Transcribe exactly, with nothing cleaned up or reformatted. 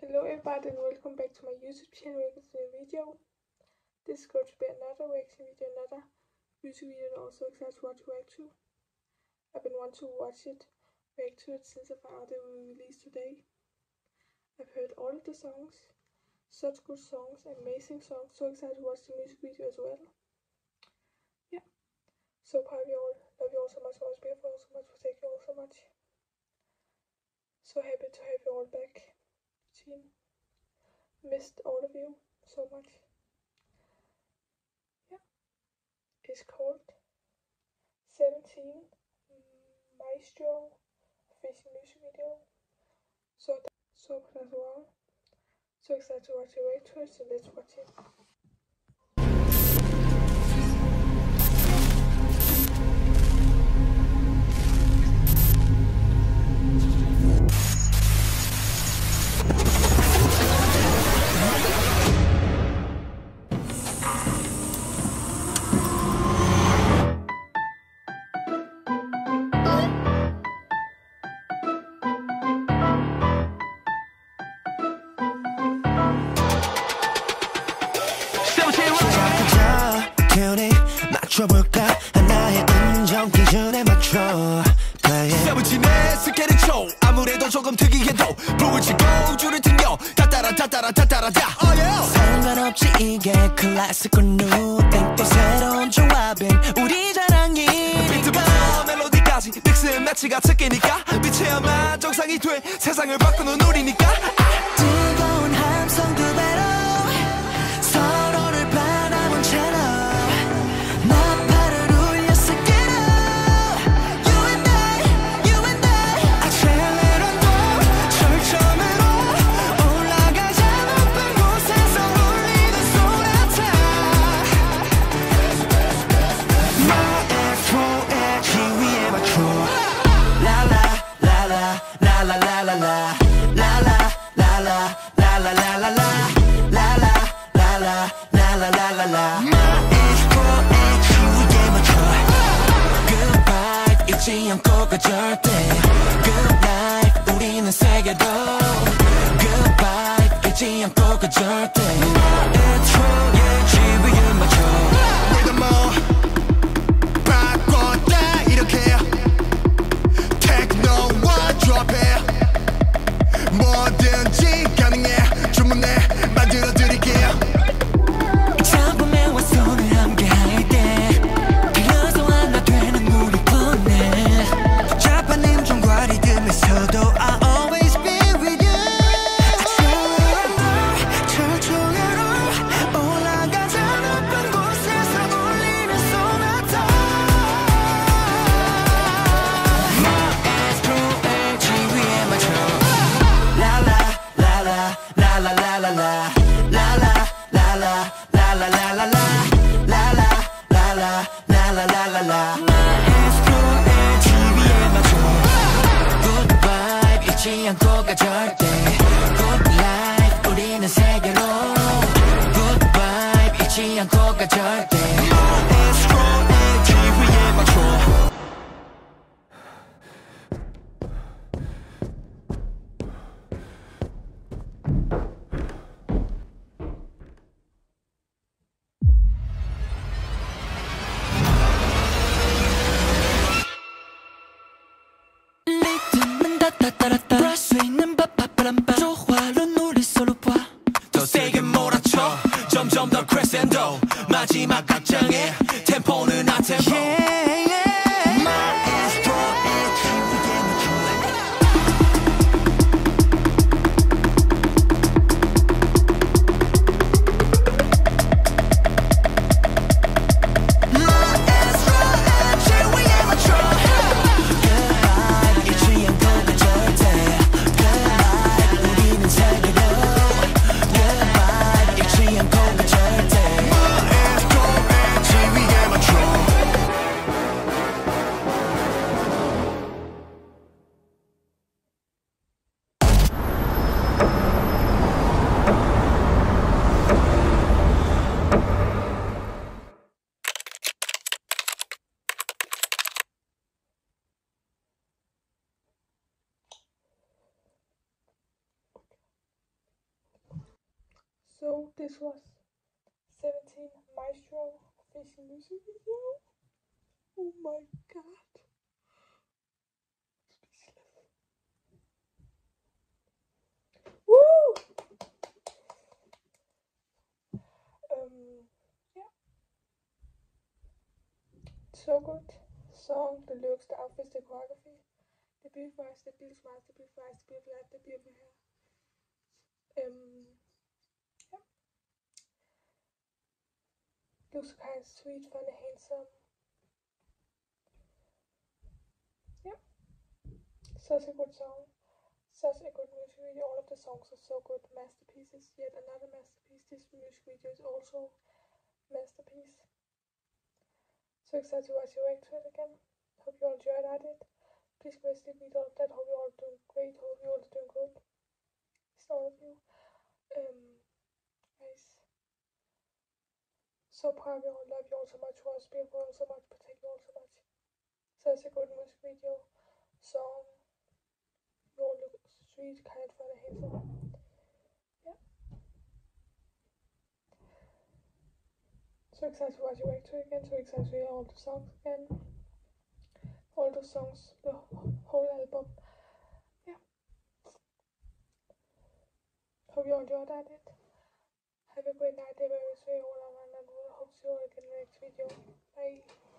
Hello everybody and welcome back to my YouTube channel with a new video. This is going to be another reaction video, another music video that I'm also excited to watch react to. I've been wanting to watch it, react to it since I found out it will be released today. I've heard all of the songs, such good songs, amazing songs, so excited to watch the music video as well. Yeah, so proud of you all, love you all so much, always beautiful, so much for taking you all so much. So happy to have you all back. Team. Missed all of you so much. Yeah. It's called seventeen Maestro official music video. So so that's all. So excited to watch the react to it, so let's watch it. 맞춰볼까 하나의 음정 기준에 맞춰 세븐틴의 스케일을 쳐 아무래도 조금 특이해도 북을 치고 줄을 튕겨 따따라 따따라 따따라다 oh, yeah. 상관없지 이게 클래식과 뉴땡 또 새로운 조합인 우리 자랑이 비트부터 멜로디까지 믹스 매치가 특기니까 빛이야만 정상이 돼 세상을 바꾸는 우리니까 아. 뜨거운 함성 두 배로 서로를 바라본 채널 잊지 않고 가 절대 Good life 우리는 세계로 Good vibe 잊지 않고 가 절대 인트로의 지휘에 맞춰 내가 뭐 바꿨다 이렇게 테크노와 드롭해 뭐든지 가능해 주문해 만들어 드릴게요 작품에와 손을 함께 할 때 그래서 하나 되는 우리 뻔해 자판님 종과 리듬에서도 I always be with you 철조개로 올라가자 높은 곳에서 울리는 소나타 마에스트로의 지휘에 맞춰 라라 라라 라라 라라 라 라라 라라 라라 라라 라 라라 라라 라라 라라 라 마에스트로의 지휘에 맞춰 Good vibe 잊지 않고 가 절대 Good life 우리는 세계로 Good vibe 잊지 않고 가 절대 마에스트로의 지휘에 맞춰 브라스 있는 바바바람바 조화로운 우리 서로 봐 더 세게 몰아쳐 점점 더 크레센도 마지막 악장에 템포는 아템포 yeah, yeah. 마에스트로의 지휘에 맞춰 마에스트로의 지휘에 맞춰 So this was seventeen Maestro official music video. Oh my god. Woo! Um, yeah. So good. Song, the lyrics, the outfits, the choreography, the beautiful eyes, the beautiful eyes, the beautiful eyes, the beautiful eyes, the beautiful hair. Um, yeah. Looks kind of sweet, funny, handsome. Yeah. Such a good song. Such a good music video. All of the songs are so good. Masterpieces. Yet another masterpiece. This music video is also masterpiece. So excited to watch you react to it again. Hope you all enjoyed at it. Please give me a sleep video of that. Hope you all doing great. Hope you all are doing good. It's all of you. Um, guys. So proud of you all. Love you all so much. For us, beautiful all so much. Protect you all so much. Such a good music video. Song. You all look sweet, kind, funny, handsome. Yeah. So excited to watch you react to it again. So excited to hear all the songs again. All the songs, the whole album. Yeah. Hope you all enjoyed that. It. Have a great night, everyone. See you all around and we'll hope to see you all again in the next video. Bye.